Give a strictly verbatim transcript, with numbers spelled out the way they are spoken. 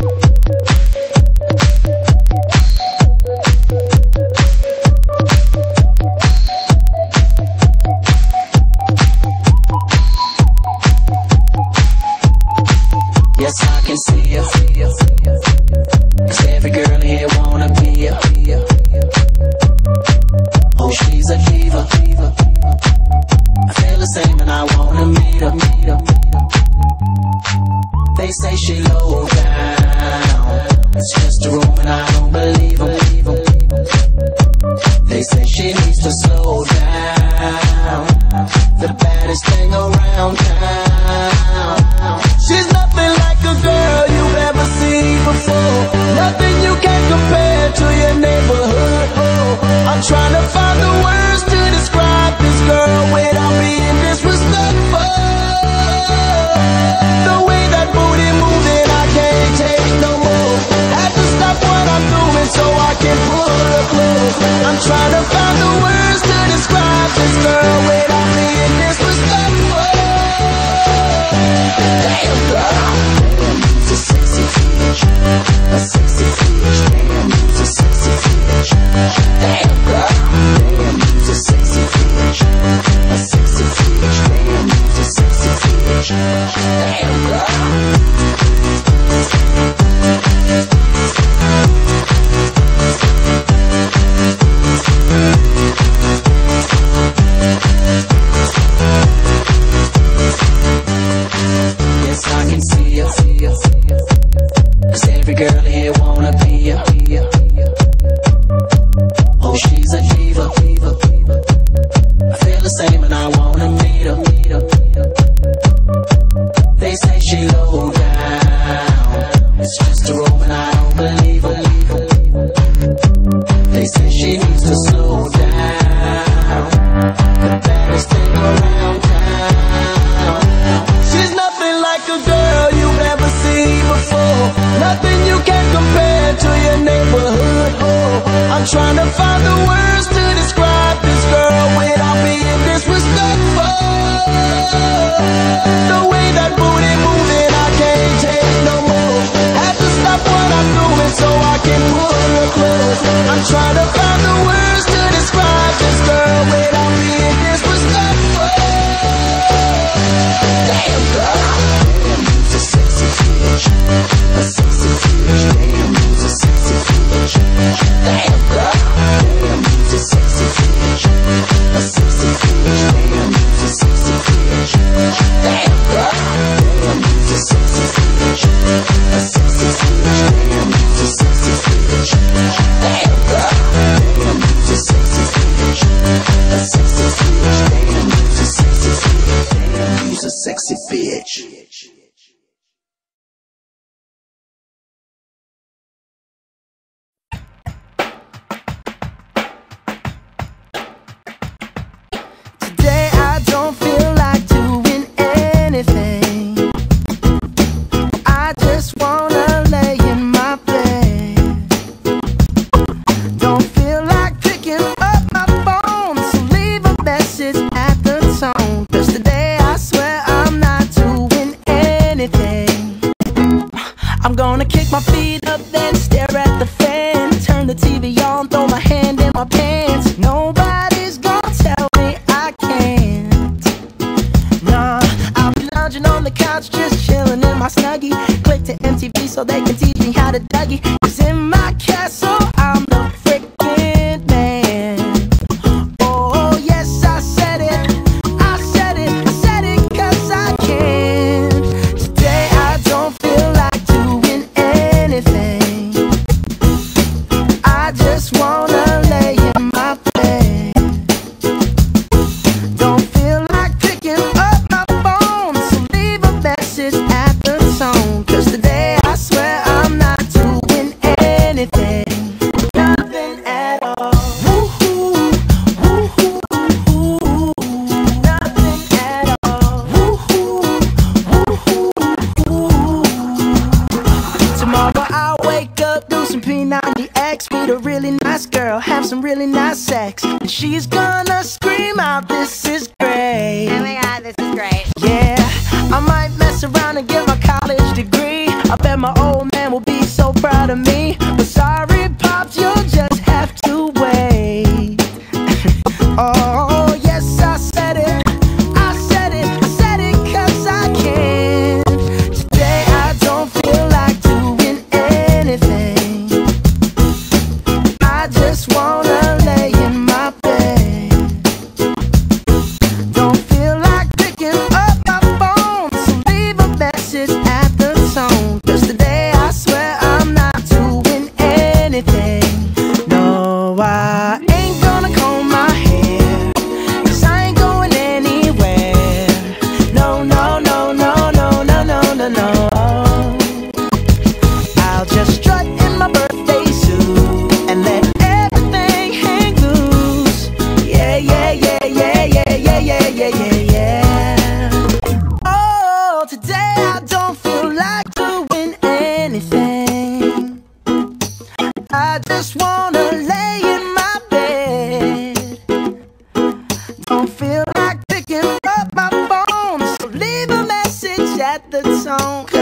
Yes, I can see ya. 'Cause every girl here wanna be ya. Oh, she's a diva. I feel the same and I wanna meet her. They say she low down. It's just a room and I don't believe them. They say she needs to slow down. The baddest thing around town. She's nothing like a girl you've ever seen before. Nothing you can compare to your neighborhood. Oh, I'm trying to find the words to describe this girl without being disrespectful. The way that booty moving, I can't take no more. Have to stop what I'm doing so I can pull her close. I'm trying to find the words to describe this girl without being disrespectful. Damn girl, damn, you's a sexy bitch, a sexy bitch. Damn, you's a sexy bitch. Damn girl, damn, you's a sexy bitch, a sexy bitch. Damn, you's a sexy bitch. Damn girl. Yes, I can see ya. 'Cause every girl here wanna be ya. Oh, she's a diva. I feel the same and I wanna meet her. They say she low down. It's just a room and I don't believe her. They say she needs to slow down. The baddest thing around town. She's nothing like a girl you've ever seen before. Nothing you can compare to your neighborhood. Oh, I'm trying to find the words to describe this girl without being disrespectful. The way that booty moving, I can't take no more. Have to stop what I'm doing so I can pull her close. I'm trying to find the words to describe this girl without being disrespectful. Damn girl, damn, you's a sexy bitch, a sexy bitch. Damn, you's a sexy bitch. Damn girl, damn, you's a sexy bitch, a sexy bitch. Damn, you's a sexy bitch. Damn girl, damn, you's a sexy bitch, a sexy bitch. Damn, you's a sexy bitch. Damn girl, damn, you's a sexy bitch, a sexy bitch. Damn, you's a sexy bitch. Damn, you's a sexy bitch. Today I don't feel like doing anything. I just wanna lay in my bed. Don't feel like picking up my phone, so leave a message at the tone. 'Cause today I swear I'm not doing anything. I'm gonna kick my feet up, then stare at the fan. Turn the T V on, throw my hand in my pants. Nobody's gonna tell me I can't. Nah, I'll be lounging on the couch, just chilling in my Snuggie. Click to M T V so they can teach me how to Dougie. 'Cause in my castle, I'm the freaking man. Oh, yes, I said it. I said it. I said it 'cause I can. Today I don't feel like doing anything. I just wanna lay in my bed. Don't feel like picking up my phone, so leave a message at the tone. 'Cause today I swear I'm not doing anything. Nothing at all. Woo-hoo, woo-hoo, woo-hoo. Nothing at all. Woo-hoo, woo-hoo, woo-hoo. Tomorrow I'll wake up, do some P ninety X, meet a really nice girl, have some really nice sex, and she's gonna scream out, "This is great." Oh my god, this is great. Yeah, I might mess around and get my college degree. I bet my old man will be I just wanna lay in my bed. Don't feel like picking up my phone, so leave a message at the tone.